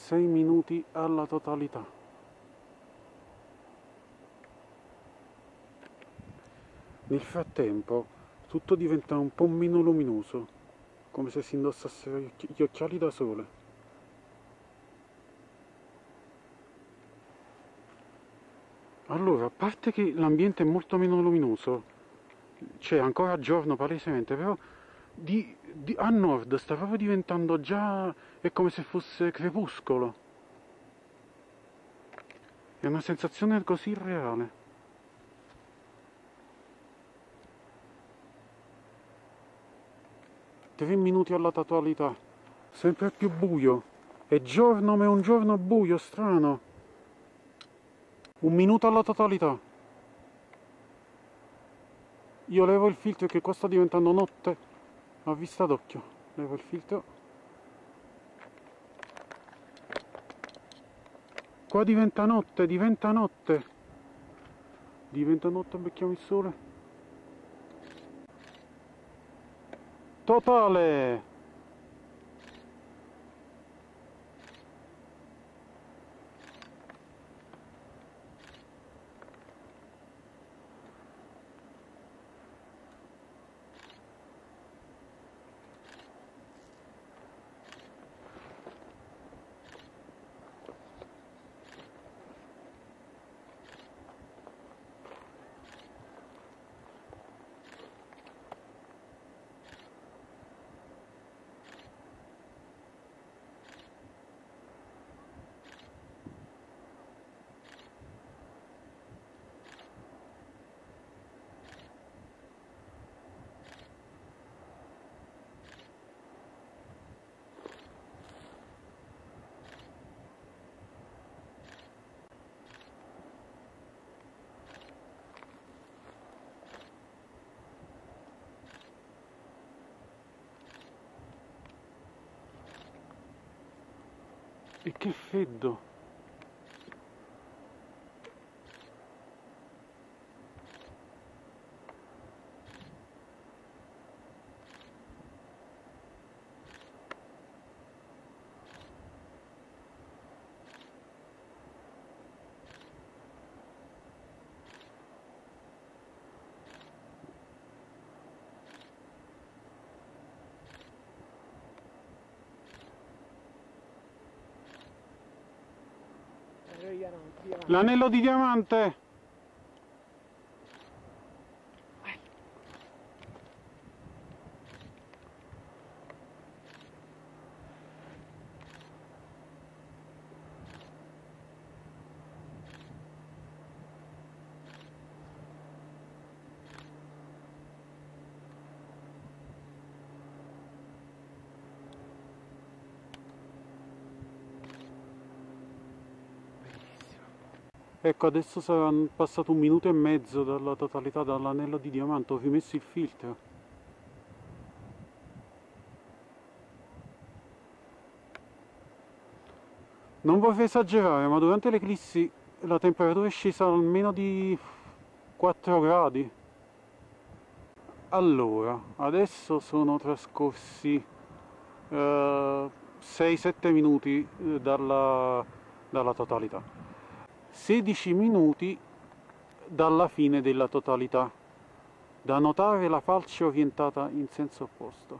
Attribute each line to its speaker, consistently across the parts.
Speaker 1: 6 minuti alla totalità. Nel frattempo tutto diventa un po' meno luminoso, come se si indossassero gli occhiali da sole. Allora, a parte che l'ambiente è molto meno luminoso, c'è ancora giorno palesemente, però a nord sta proprio diventando già, è come se fosse crepuscolo. È una sensazione così reale. Tre minuti alla totalità, sempre più buio. È giorno ma è un giorno buio, strano. 1 minuto alla totalità. Io levo il filtro che qua sta diventando notte a vista d'occhio. Levo il filtro. Qua diventa notte, diventa notte. Diventa notte, becchiamo il sole. Totale! E che freddo! L'anello di diamante! Ecco, adesso sarà passato 1 minuto e mezzo dalla totalità dall'anello di diamante, ho rimesso il filtro. Non vorrei esagerare, ma durante l'eclissi la temperatura è scesa almeno di 4 gradi. Allora, adesso sono trascorsi 6-7 minuti dalla totalità. 16 minuti dalla fine della totalità. Da notare la falce orientata in senso opposto.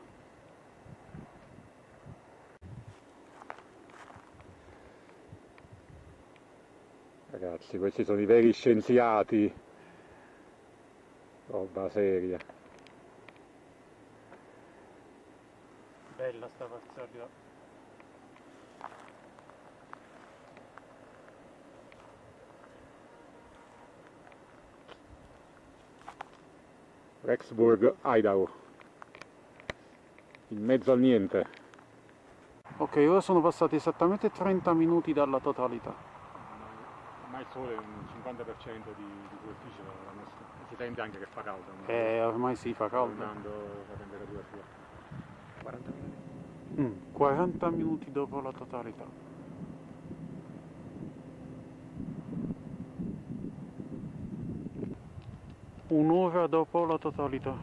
Speaker 2: Ragazzi, questi sono i veri scienziati. Roba seria.
Speaker 1: Bella sta parzialità.
Speaker 2: Rexburg, Idaho. In mezzo al niente.
Speaker 1: Ok, ora sono passati esattamente 30 minuti dalla totalità.
Speaker 2: Ormai il sole è un 50% di superficie la nostra. Si sente anche che fa caldo.
Speaker 1: Ormai sì, fa caldo.
Speaker 2: Tornando la temperatura sua. 40 minuti.
Speaker 1: 40 minuti dopo la totalità. Un'ora dopo la totalità.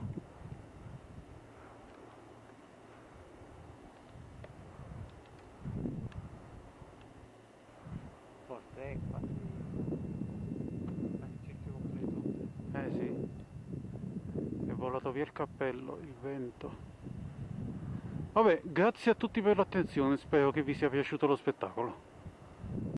Speaker 1: volato via il cappello, il vento. Vabbè, grazie a tutti per l'attenzione, spero che vi sia piaciuto lo spettacolo.